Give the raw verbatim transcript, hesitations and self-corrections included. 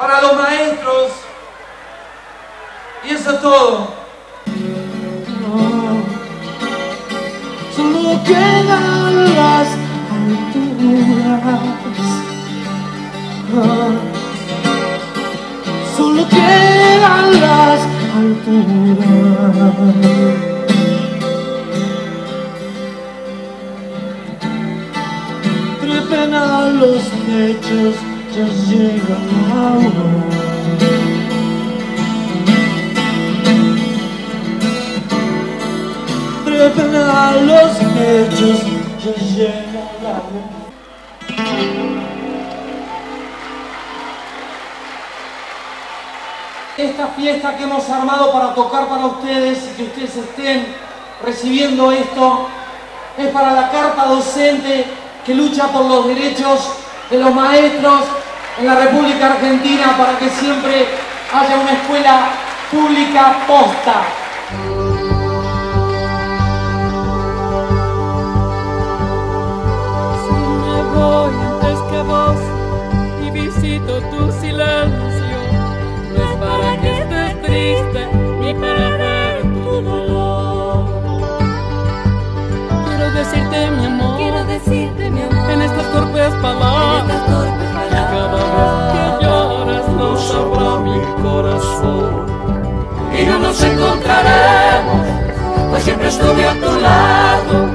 para los maestros, y eso es todo. Oh, solo quedan las alturas, oh, solo quedan las alturas. Trepen a los techos, ya llega la aurora. Trepen a los techos, ya llega la aurora. Esta fiesta que hemos armado para tocar para ustedes y que ustedes estén recibiendo esto es para la carpa docente que lucha por los derechos de los maestros en la República Argentina, para que siempre haya una escuela pública posta. Si me voy antes que vos y visito tu silencio, no es para que estés triste ni para ver tu dolor. Quiero decirte mi amor, Quiero decirte mi amor, en estas torpes palabras, en estas torpes palabras. cada vez que lloras no sabrá mi corazón. Y no nos encontraremos, pues siempre estuve a tu lado.